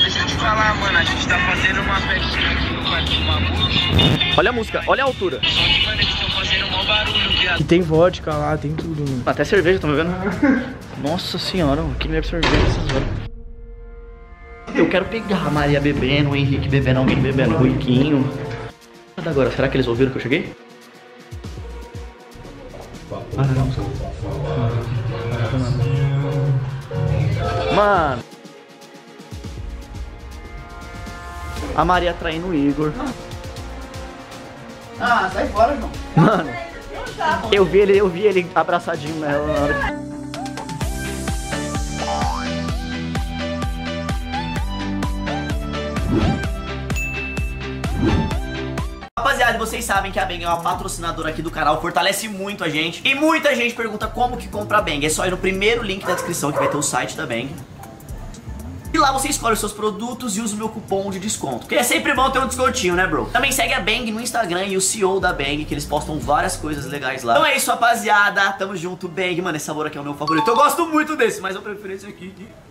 deixa eu te falar, mano. A gente tá fazendo uma festinha aqui no Parque Mamute. Olha a música, olha a altura. Só que, mano, eles estão fazendo um maior barulho, viado. E tem vodka lá, tem tudo, mano. Até cerveja, estão bebendo? Nossa senhora, quem bebe cerveja essas horas? Eu quero pegar a Maria bebendo, o Henrique bebendo, alguém bebendo, o Riquinho. Agora, será que eles ouviram que eu cheguei? Mano. A Maria traindo o Igor. Ah, sai fora, João. Mano, eu vi ele abraçadinho nela na hora. Rapaziada, vocês sabem que a Bang é uma patrocinadora aqui do canal, fortalece muito a gente. E muita gente pergunta como que compra a Bang. É só ir no primeiro link da descrição que vai ter o site da Bang. E lá você escolhe os seus produtos e usa o meu cupom de desconto. Porque é sempre bom ter um descontinho, né, bro? Também segue a Bang no Instagram e o CEO da Bang, que eles postam várias coisas legais lá. Então é isso, rapaziada. Tamo junto, Bang. Mano, esse sabor aqui é o meu favorito. Eu gosto muito desse, mas eu prefiro esse aqui.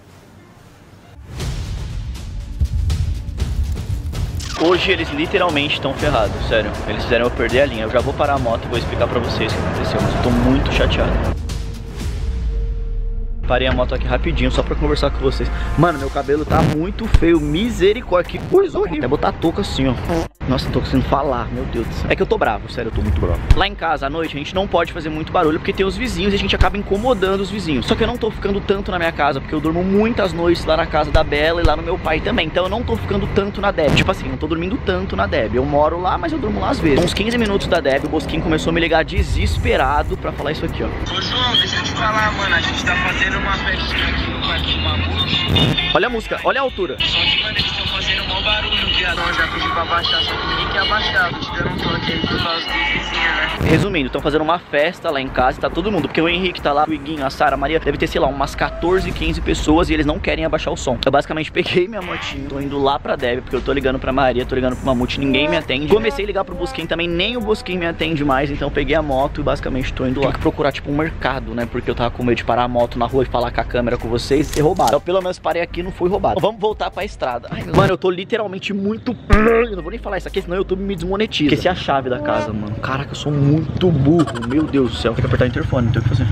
Hoje eles literalmente estão ferrados, sério. Eles fizeram eu perder a linha. Eu já vou parar a moto e vou explicar pra vocês o que aconteceu, mas eu tô muito chateado. Parei a moto aqui rapidinho só pra conversar com vocês. Mano, meu cabelo tá muito feio, misericórdia, que coisa horrível. Até botar a touca assim, ó. Nossa, tô conseguindo falar, meu Deus do céu. É que eu tô bravo, sério, eu tô muito bravo. Lá em casa, à noite, a gente não pode fazer muito barulho porque tem os vizinhos e a gente acaba incomodando os vizinhos. Só que eu não tô ficando tanto na minha casa, porque eu durmo muitas noites lá na casa da Bela e lá no meu pai também. Então eu não tô ficando tanto na Deb. Tipo assim, não tô dormindo tanto na Deb. Eu moro lá, mas eu durmo lá às vezes. Uns 15 minutos da Deb, o Bosquinho começou a me ligar desesperado pra falar isso aqui, ó. Ô, João, deixa eu te falar, mano. A gente tá fazendo uma festinha aqui no Parque Mamute. Olha a música, olha a altura. Só que, mano, eles estão fazendo um maior barulho, viado. Eu já pedi pra abaixar, só que ninguém quer abaixar. Tô te dando um toque aí por causa dos vizinhos, né? Resumindo, estão fazendo uma festa lá em casa e tá todo mundo. Porque o Henrique tá lá, o Iguinho, a Sara, a Maria. Deve ter, sei lá, umas 14, 15 pessoas e eles não querem abaixar o som. Eu basicamente peguei minha motinha, tô indo lá pra Deb, porque eu tô ligando pra Maria, tô ligando pro Mamute, ninguém me atende. Comecei a ligar pro Bosquinho também, nem o Bosquinho me atende mais. Então eu peguei a moto e basicamente tô indo lá. Tem que procurar tipo um mercado, né? Porque eu tava com medo de parar a moto na rua e falar com a câmera com vocês e ser roubado. Então pelo menos parei aqui e não fui roubado. Então, vamos voltar pra estrada. Ai, mano, eu tô literalmente muito... Eu não vou nem falar isso aqui, senão o YouTube me desmonetiza. Esqueci a chave da casa, mano. Caraca, eu sou muito burro. Meu Deus do céu. Tem que apertar o interfone, não tem o que fazer.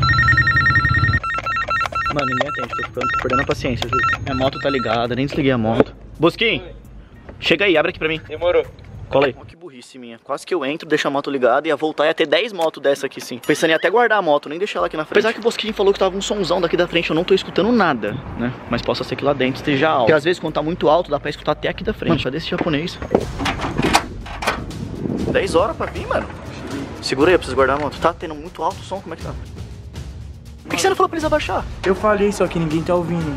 Mano, ninguém atende. Tô perdendo a paciência, juro. Minha moto tá ligada, nem desliguei a moto. Bosquinho, chega aí, abre aqui pra mim. Demorou. Cola aí. Oh, que burrice minha. Quase que eu entro, deixo a moto ligada e ia voltar e ia ter 10 motos dessa aqui, sim. Pensando em até guardar a moto, nem deixar ela aqui na frente. Apesar que o Bosquinho falou que tava um somzão daqui da frente, eu não tô escutando nada, né? Mas possa ser que lá dentro esteja alto. Porque às vezes quando tá muito alto, dá pra escutar até aqui da frente. Mano, cadê esse japonês? 10 horas pra vir, mano. Segura aí, eu preciso guardar a moto. Tá tendo muito alto o som, como é que tá? Por que você não falou pra eles abaixar? Eu falei, só que ninguém tá ouvindo.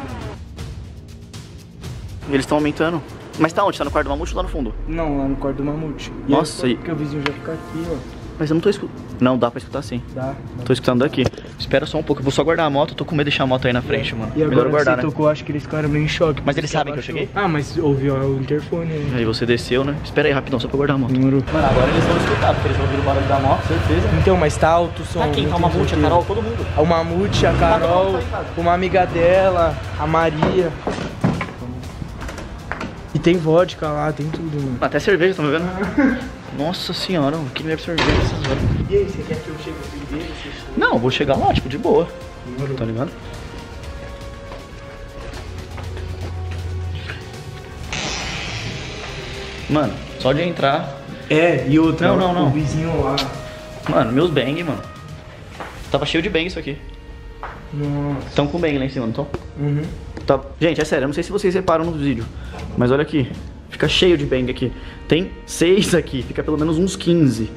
Eles estão aumentando. Mas tá onde? Tá no quarto do Mamute ou lá no fundo? Não, lá no quarto do Mamute. Nossa, porque o vizinho já fica aqui, ó. Mas eu não tô escutando. Não, dá pra escutar sim. Dá. Tô escutando daqui. Espera só um pouco, eu vou só guardar a moto, eu tô com medo de deixar a moto aí na frente, mano. E agora melhor guardar, você né? tocou, acho que eles ficaram meio em choque. Mas eles sabem que eu cheguei? Ah, mas ouviu o interfone, né? Aí você desceu, né? Espera aí rapidão, só pra guardar a moto. Demorou. Mano, agora eles vão escutar, porque eles ouviram o barulho da moto, certeza. Então, mas tá alto o som. Tá quem? Tá o Mamute, a Carol, todo mundo. O Mamute, a Carol, uma amiga dela, a Maria. E tem vodka lá, tem tudo, mano. Até cerveja, estão bebendo? Nossa senhora, quem bebe cerveja essas horas? E aí, você quer que eu chegue primeiro? Não, eu vou chegar lá, tipo, de boa. Tá ligado? Mano, só de entrar... É, e outra, Não. o vizinho lá. Mano, meus bang, mano. Tava cheio de bang isso aqui. Nossa. Estão com bang lá em cima, não estão? Uhum. Tá. Gente, é sério, eu não sei se vocês reparam no vídeo, mas olha aqui. Fica cheio de bang aqui. Tem 6 aqui, fica pelo menos uns 15.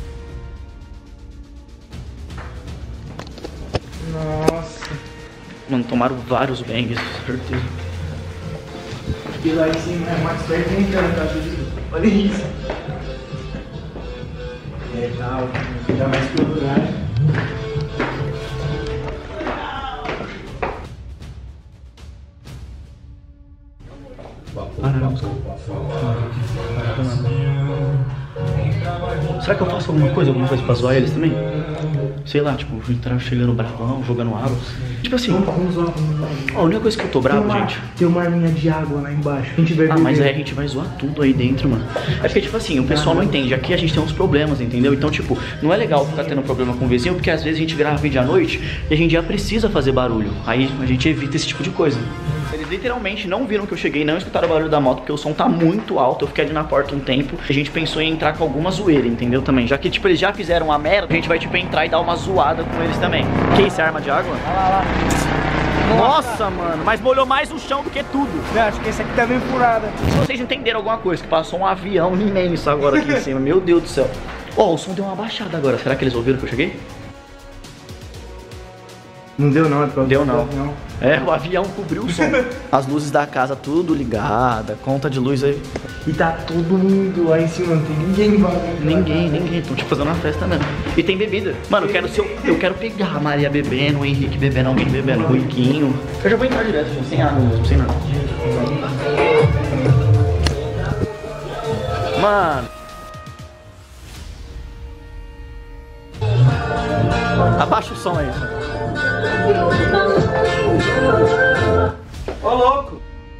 Nossa. Mano, tomaram vários bangs, certeza. E lá em cima é mais perto nem tanto, tá, Júlio? Olha isso. É, tá alto, ainda mais que o lugar. Será que eu faço alguma coisa pra zoar eles também? Sei lá, tipo, entrar chegando bravão, jogando água. Tipo assim, ó, a única coisa que eu tô bravo, gente. Tem uma arminha de água lá embaixo. A gente vai beber. Mas aí a gente vai zoar tudo aí dentro, mano. É porque, tipo assim, o pessoal não entende. Aqui a gente tem uns problemas, entendeu? Então, tipo, não é legal ficar tendo problema com o vizinho, porque às vezes a gente grava vídeo à noite e a gente já precisa fazer barulho. Aí a gente evita esse tipo de coisa. Eles literalmente não viram que eu cheguei, não escutaram o barulho da moto, porque o som tá muito alto. Eu fiquei ali na porta um tempo. A gente pensou em entrar com alguma zoeira, entendeu? Também. Já que, tipo, eles já fizeram a merda, a gente vai, tipo, entrar e dar uma zoada com eles também. Que isso, é arma de água? Olha lá. Nossa, mano, mas molhou mais o chão do que tudo. Eu acho que esse aqui tá bem furado. Se vocês entenderam alguma coisa, que passou um avião imenso agora aqui em cima. Meu Deus do céu. Ó, o som deu uma baixada agora. Será que eles ouviram que eu cheguei? Não deu não, é pra Deu não. É, o avião cobriu o som. As luzes da casa tudo ligada, conta de luz aí. E tá todo mundo lá em cima, não tem ninguém embaixo. Ninguém. Estão tipo fazendo uma festa mesmo. E tem bebida. Mano, eu quero pegar a Maria bebendo, o Henrique bebendo, alguém bebendo, o Iguinho. Eu já vou entrar direto, gente, sem água mesmo, sem nada. Mano. Abaixa o som aí. Ô, louco!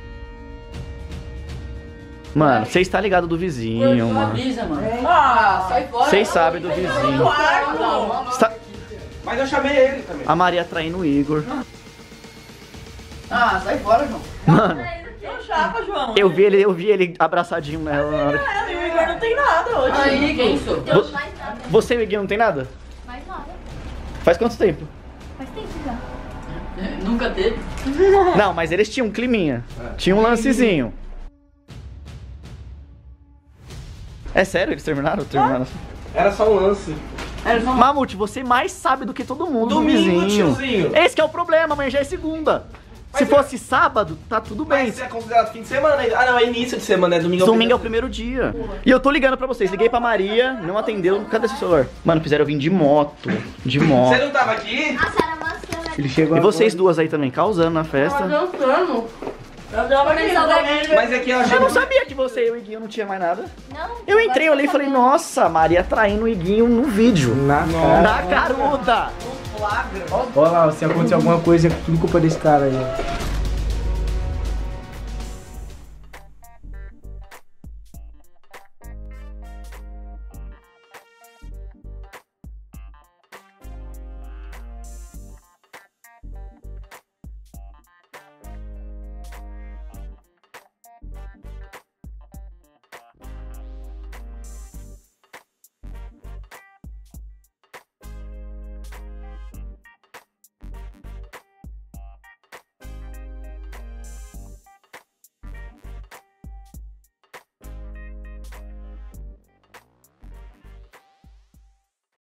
Mano, vocês estão ligados do vizinho, mano. Ah, sai fora. Vocês sabem do vizinho. Mas eu chamei ele também. A Maria traindo o Igor. Ah, sai fora, João. Mano, Não chapa, João. eu vi ele abraçadinho nela na hora. O Igor não tem nada hoje. Aí, quem sou? Deus, mais nada. Você e o Iguinho não tem nada? Mais nada. Faz quanto tempo? Faz tempo já. Nunca teve. Não, mas eles tinham um climinha. Tinha um lancezinho. É sério? Eles terminaram? Terminaram. Era só um lance. Mamute, você mais sabe do que todo mundo Domingo, do vizinho. tiozinho. Esse que é o problema, amanhã já é segunda. Se fosse sábado, tá tudo bem. Mas é considerado fim de semana ainda. Ah, não, é início de semana, é domingo. Domingo é o primeiro dia. E eu tô ligando pra vocês. Liguei pra Maria, não atendeu. Cadê seu celular? Mano, fizeram eu vir de moto. De moto. Você não tava aqui? A Sara amassou, né? Ele chegou E vocês duas aí também, causando na festa. dançando. Eu tava Mas aqui eu achei. Eu não sabia que você e o Iguinho não tinha mais nada. Não. Eu entrei, eu olhei e falei, nossa, Maria traindo o Iguinho no vídeo. Na cara. Na caruda. Olha lá, se acontecer alguma coisa, é tudo culpa desse cara aí.